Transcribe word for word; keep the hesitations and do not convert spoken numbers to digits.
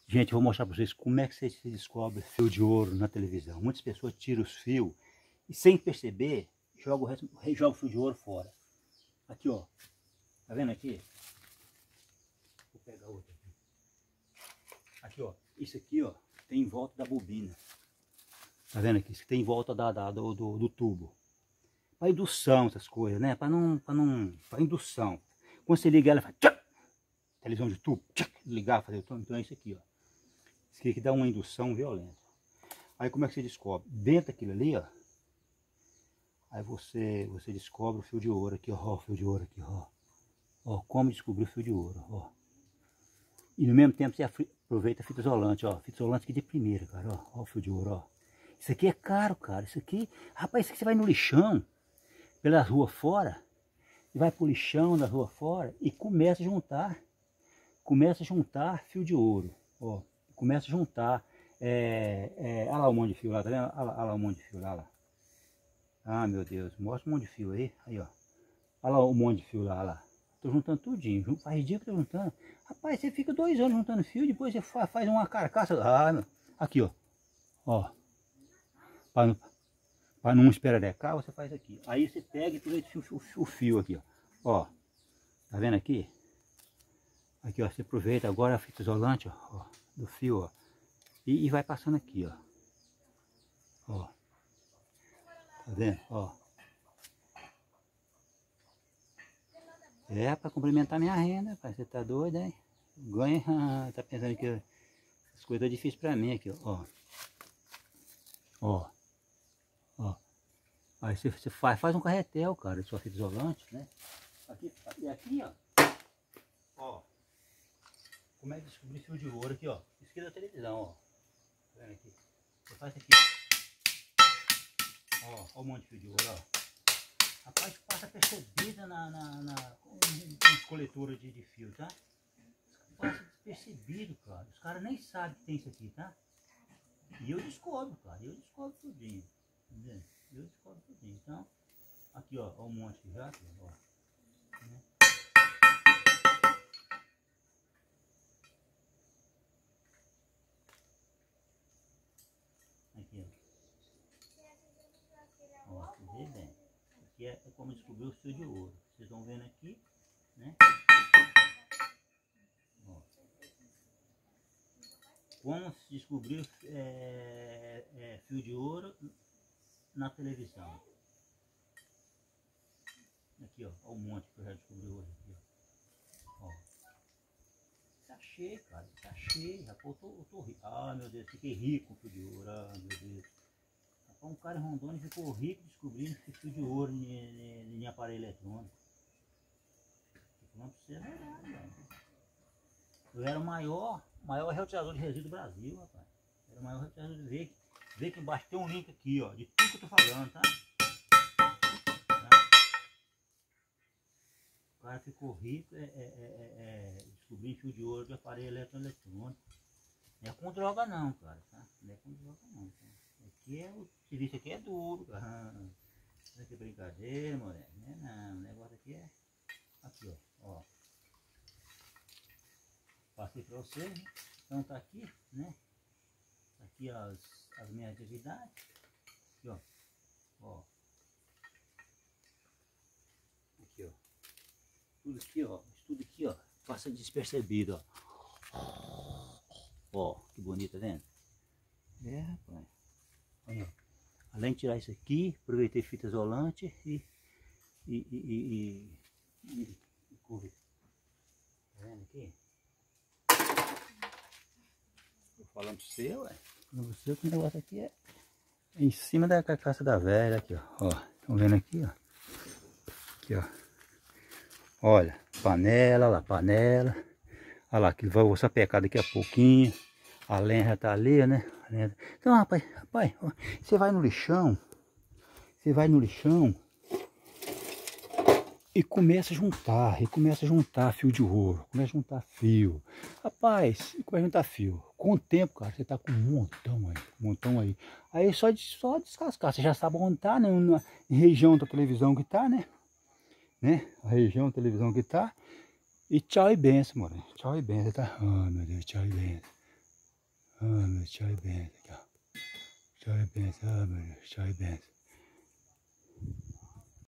Gente, eu vou mostrar para vocês como é que você descobre fio de ouro na televisão. Muitas pessoas tiram os fios e sem perceber, jogam o, resto, jogam o fio de ouro fora. Aqui, ó. Tá vendo aqui? Vou pegar outro aqui. Aqui, ó. Isso aqui, ó, tem em volta da bobina. Tá vendo aqui? Isso aqui tem em volta da, da, do, do, do tubo. Para indução, essas coisas, né? Para não, para não, para indução. Quando você liga ela, faz tchac! Televisão de tubo, tchac! Ligar, fazer o tom. Então é isso aqui, ó. Isso aqui que dá uma indução violenta. Aí como é que você descobre? Dentro daquilo ali, ó. Aí você, você descobre o fio de ouro aqui, ó. O fio de ouro aqui, ó. Ó, como descobrir o fio de ouro, ó. E no mesmo tempo você aproveita a fita isolante, ó. Fita isolante aqui de primeira, cara, ó. Ó o fio de ouro, ó. Isso aqui é caro, cara. Isso aqui, rapaz, isso aqui você vai no lixão, pela rua fora, e vai pro lixão da rua fora e começa a juntar. Começa a juntar fio de ouro, ó. Começa a juntar. É, é, olha lá o monte de fio lá, tá vendo? Olha lá, olha lá o monte de fio lá, lá. Ah, meu Deus, mostra um monte de fio aí. Aí, ó. Olha lá o monte de fio lá, lá. Tô juntando tudinho. Faz dia que eu tô juntando. Rapaz, você fica dois anos juntando fio, depois você faz uma carcaça. Ah, meu. Aqui, ó. Ó. Para não, para não esperar, você faz aqui. Aí você pega e aproveita o fio, o fio aqui, ó. Ó. Tá vendo aqui? Aqui, ó. Você aproveita agora a fita isolante, ó. ó do fio, ó. E, e vai passando aqui, ó. Ó. Tá vendo? Ó. É para complementar minha renda, pai. Você tá doido, hein? Ganha. Tá pensando que as coisas são difíceis para mim aqui, ó. Ó. Ó. Aí você, você faz, faz um carretel, cara, de sua fita isolante, né? Aqui, e aqui, ó. Ó. Como é que descobrir fio de ouro aqui, ó? Isso aqui é da televisão, ó. Tá vendo aqui? Você faz isso aqui. Ó, ó um monte de fio de ouro, ó. Rapaz, passa percebida na, na, na, nas coletoras de, de fio, tá? Passa despercebido, cara. Os caras nem sabem que tem isso aqui, tá? E eu descobro, cara. Eu descobro tudinho. Entendeu? Eu descobro tudinho. Então, aqui, ó. Ó um monte de jato, ó. Né? Aqui, ó. Ó, você vê bem. Aqui é, é como descobrir o fio de ouro. Vocês estão vendo aqui, né? Ó. Como se descobriu é, é, fio de ouro na televisão. Aqui, ó. Ó um monte que eu já descobri hoje. Aqui, ó. Ó. Tá cheio, cara. Tá cheio. Rapaz, eu tô, eu tô rico. Ah, meu Deus. Fiquei rico com fio de ouro. Ah, meu Deus. Um cara em Rondônia ficou rico descobrindo fio de ouro em, em, em aparelho eletrônico. Não precisa nada. Eu era o maior, maior reutilizador de resíduo do Brasil, rapaz. Era o maior reutilizador de vê, vê que embaixo tem um link aqui, ó, de tudo que eu tô falando, tá? tá? O cara ficou rico é, é, é, é, descobrindo fio de ouro de aparelho eletrônico. Não é com droga não, cara, tá? Não é com droga não, tá? Aqui é o serviço aqui é duro, cara. Isso aqui é brincadeira, moleque. Não é não. O negócio aqui é. Aqui, ó. ó. Passei pra vocês, né? Então tá aqui, né? Aqui as, as minhas atividades. Aqui, ó. Ó. Aqui, ó. Tudo aqui, ó. Tudo aqui, ó. Passa despercebido, ó. Ó, que bonito, tá vendo? É, rapaz. Aí, ó. Além de tirar isso aqui, aproveitei fita isolante e e e e, e, e, e curva. Tá vendo aqui? Tô falando pra você, ué. Falando pra você que o negócio aqui é em cima da carcaça da velha, aqui, ó. Ó, estão vendo aqui, ó. Aqui, ó. Olha, panela, olha lá, panela. Olha lá, que vai vou sapecar daqui a pouquinho. A lenha já tá ali, né? Então, rapaz, rapaz, ó, você vai no lixão, você vai no lixão e começa a juntar, e começa a juntar fio de ouro, começa a juntar fio. Rapaz, começa a juntar fio. Com o tempo, cara, você tá com um montão aí, um montão aí. Aí só, de, só descascar, você já sabe onde tá, né? Na região da televisão que tá, né? né? A região da televisão que tá. E tchau e benção, mano. Tchau e benção, tá? Ah, meu Deus, tchau e benção. Ah, meu tchau e benção aqui, ó. Tchau e benção, ah, meu Deus, tchau e benção.